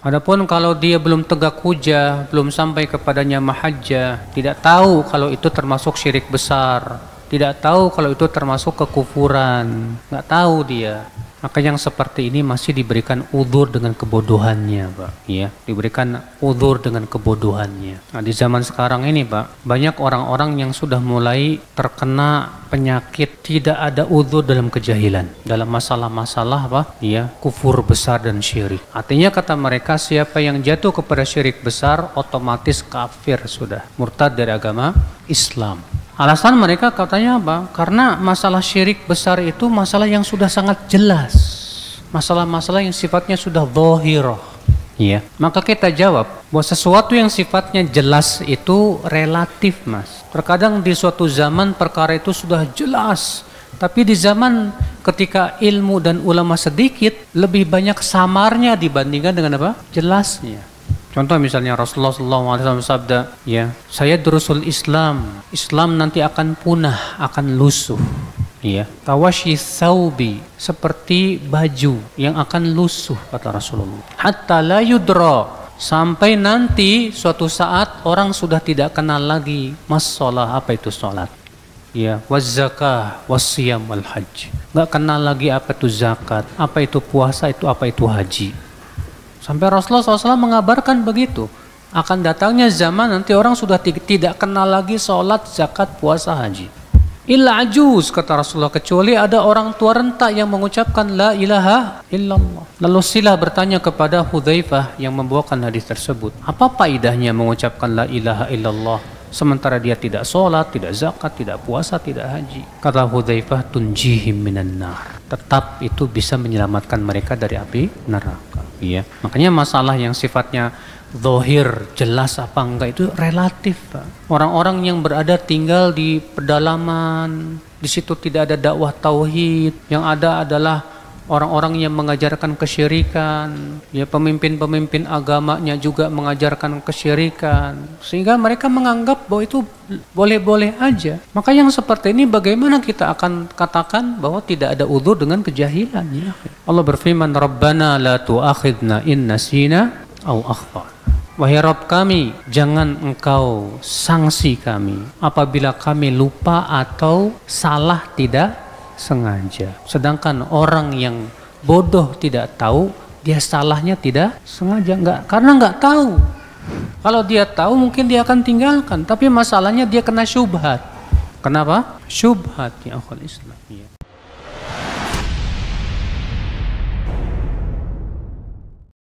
Adapun kalau dia belum tegak hujah, belum sampai kepadanya mahajjah, tidak tahu kalau itu termasuk syirik besar, tidak tahu kalau itu termasuk kekufuran, nggak tahu dia. Maka yang seperti ini masih diberikan udzur dengan kebodohannya, Pak. Ya, diberikan udzur dengan kebodohannya. Nah, di zaman sekarang ini, Pak, banyak orang-orang yang sudah mulai terkena penyakit tidak ada udzur dalam kejahilan, dalam masalah-masalah apa? Ya, kufur besar dan syirik. Artinya kata mereka, siapa yang jatuh kepada syirik besar otomatis kafir sudah, murtad dari agama Islam. Alasan mereka katanya apa? Karena masalah syirik besar itu masalah yang sudah sangat jelas. Masalah-masalah yang sifatnya sudah zahirah. Ya. Maka kita jawab bahwa sesuatu yang sifatnya jelas itu relatif, Mas. Terkadang di suatu zaman perkara itu sudah jelas, tapi di zaman ketika ilmu dan ulama sedikit, lebih banyak samarnya dibandingkan dengan apa? Jelasnya. Contoh misalnya Rasulullah SAW sabda, ya, saya durusul Islam, Islam nanti akan punah, akan lusuh. Ya, tawashi thawbi, seperti baju yang akan lusuh, kata Rasulullah. Hatta la yudra, sampai nanti suatu saat orang sudah tidak kenal lagi mas-shalah, apa itu salat. Ya, waz-zakah, was-siyam wal-hajj. Enggak kenal lagi apa itu zakat, apa itu puasa, apa itu haji. Sampai Rasulullah SAW mengabarkan begitu. Akan datangnya zaman nanti orang sudah tidak kenal lagi sholat, zakat, puasa, haji. Illa ajuz, kata Rasulullah, kecuali ada orang tua renta yang mengucapkan la ilaha illallah. Lalu Silah bertanya kepada Hudzaifah yang membawakan hadis tersebut, apa faedahnya mengucapkan la ilaha illallah sementara dia tidak sholat, tidak zakat, tidak puasa, tidak haji? Kata Hudzaifah, tunjihim minan nar. Tetap itu bisa menyelamatkan mereka dari api neraka. Ya, makanya masalah yang sifatnya zahir, jelas apa enggak itu relatif, Pak. Orang-orang yang berada tinggal di pedalaman, di situ tidak ada dakwah tauhid, yang ada adalah orang-orang yang mengajarkan kesyirikan, ya, pemimpin-pemimpin agamanya juga mengajarkan kesyirikan, sehingga mereka menganggap bahwa itu boleh-boleh aja. Maka yang seperti ini bagaimana kita akan katakan bahwa tidak ada udzur dengan kejahilan, ya? Allah berfirman, Rabbana la tu'akhidna in nasina au akhtana. Wahai Rabb kami, jangan engkau sanksi kami apabila kami lupa atau salah tidak sengaja. Sedangkan orang yang bodoh tidak tahu, dia salahnya tidak sengaja, karena nggak tahu. Kalau dia tahu mungkin dia akan tinggalkan, tapi masalahnya dia kena syubhat. Kenapa? Syubhat, ya akhul Islam. Ya.